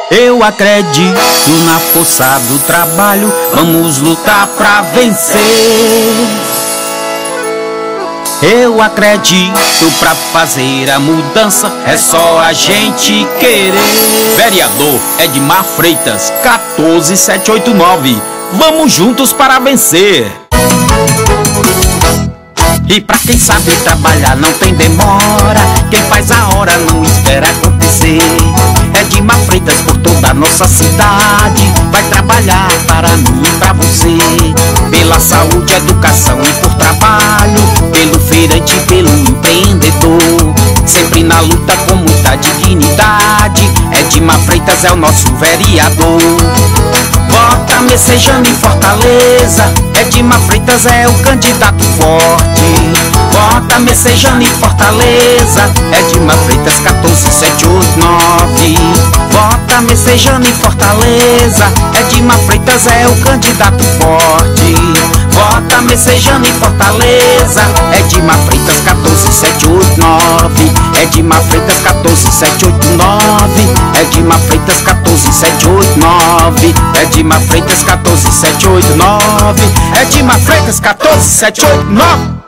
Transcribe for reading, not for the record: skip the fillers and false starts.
Eu acredito na força do trabalho, vamos lutar pra vencer. Eu acredito pra fazer a mudança, é só a gente querer. Vereador Edmar Freitas, 14789. Vamos juntos para vencer. E pra quem sabe trabalhar não tem demora, quem faz a hora não espera acontecer. Edmar Freitas por toda a nossa cidade vai trabalhar para mim e pra você. Pela saúde, educação e por trabalho, pelo feirante e pelo empreendedor. Sempre na luta com muita dignidade, Edmar Freitas é o nosso vereador. Vota Messejana em Fortaleza, Edmar Freitas é o candidato forte. Vota Messejana em Fortaleza, Edmar Freitas 14789. Vota Messejana em Fortaleza, Edmar Freitas é o candidato forte. Vota Messejana em Fortaleza, Edmar Freitas 14789. Edmar Freitas 14789. Edmar Freitas 14789. Edmar Freitas 14789. Edmar Freitas 14789.